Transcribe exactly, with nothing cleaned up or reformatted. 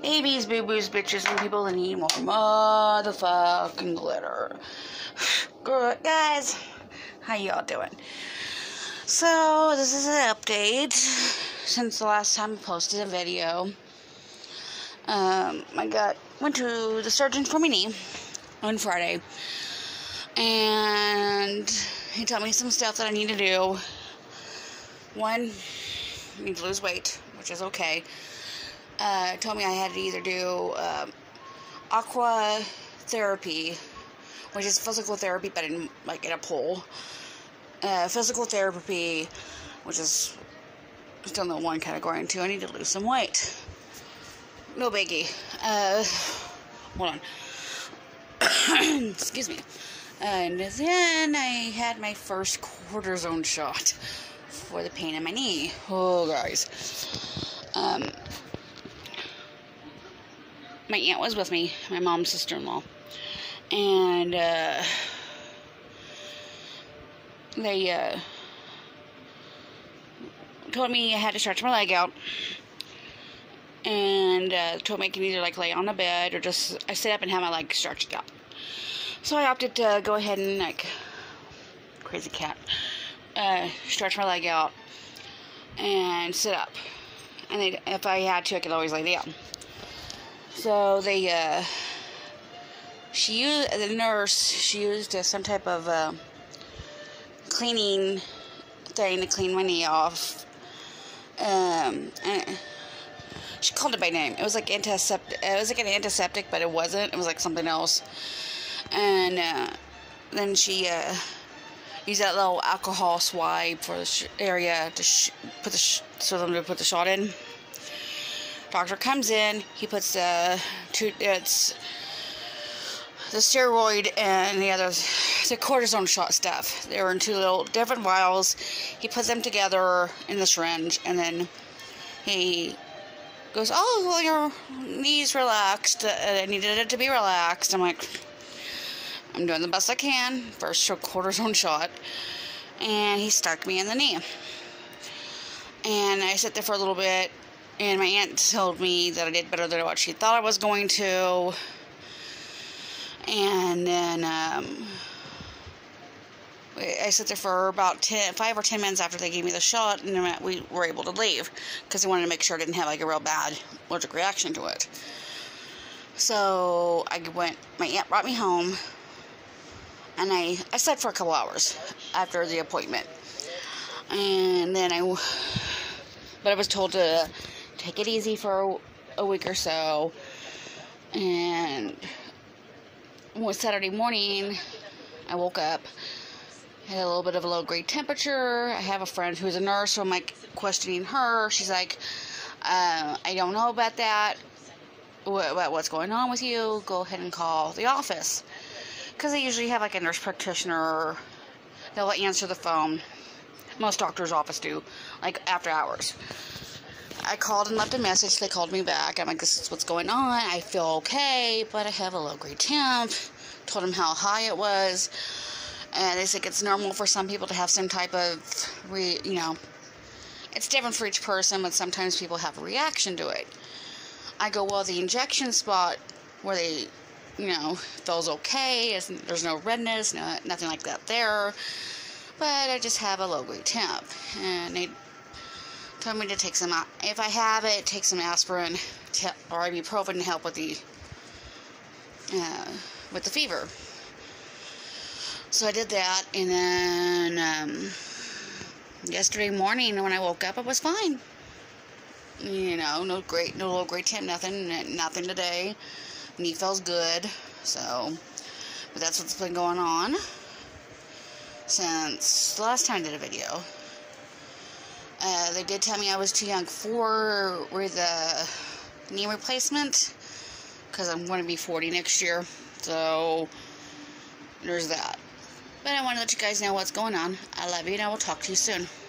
babies, boo-boos, bitches, and people that need more motherfucking glitter. Good, guys, how y'all doing? So, this is an update since the last time I posted a video. Um, I got, went to the surgeon for my knee on Friday, and he told me some stuff that I need to do. One, I need to lose weight, which is okay. Uh, told me I had to either do um, aqua therapy, which is physical therapy, but in like in a pool. Uh, physical therapy, which is still in the one category, and two, I need to lose some weight. No biggie. Uh, hold on. Excuse me. And then I had my first cortisone shot for the pain in my knee. Oh, guys. Um, my aunt was with me, my mom's sister-in-law, and uh, they uh, told me I had to stretch my leg out, and uh, told me I can either like lay on the bed or just I sit up and have my leg stretched out. So I opted to go ahead and, like, crazy cat, uh, stretch my leg out and sit up. And they, if I had to, I could always lay down. So they, uh, she used, the nurse, she used uh, some type of uh, cleaning thing to clean my knee off. Um, and she called it by name. It was like antiseptic. It was like an antiseptic, but it wasn't. It was like something else. And uh, then she uh, used that little alcohol swipe for the sh- area to sh- put the sh- so them to put the shot in. Doctor comes in. He puts the two. It's the steroid and the other, the cortisone shot stuff. They were in two little different vials. He puts them together in the syringe, and then he goes, "Oh, well, your knee's relaxed. Uh, I needed it to be relaxed." I'm like, I'm doing the best I can. First cortisone shot. And he stuck me in the knee. And I sat there for a little bit. And my aunt told me that I did better than what she thought I was going to. And then um, I sat there for about ten, five or ten minutes after they gave me the shot. And then we were able to leave. Because they wanted to make sure I didn't have like a real bad allergic reaction to it. So I went, my aunt brought me home. And I, I slept for a couple hours after the appointment. And then I, but I was told to take it easy for a, a week or so. And was Saturday morning, I woke up, had a little bit of a low grade temperature. I have a friend who's a nurse, so I'm like questioning her. She's like, uh, I don't know about that. What, what's going on with you? Go ahead and call the office. Because they usually have like a nurse practitioner, they'll answer the phone. Most doctors' office do, like after hours. I called and left a message. They called me back. I'm like, this is what's going on. I feel okay, but I have a low grade temp. Told them how high it was. And they think it's normal for some people to have some type of, re, you know, it's different for each person, but sometimes people have a reaction to it. I go, well, the injection spot where they, you know, feels okay. It's, there's no redness, no, nothing like that there. But I just have a low-grade temp. And they told me to take some, if I have it, take some aspirin to, or ibuprofen to help with the, uh, with the fever. So I did that, and then, um, yesterday morning when I woke up, I was fine. You know, no great, no low-grade temp, nothing, nothing today. Knee feels good, so, but that's what's been going on since the last time I did a video. Uh, they did tell me I was too young for the knee replacement, because I'm going to be forty next year, so there's that. But I want to let you guys know what's going on. I love you, and I will talk to you soon.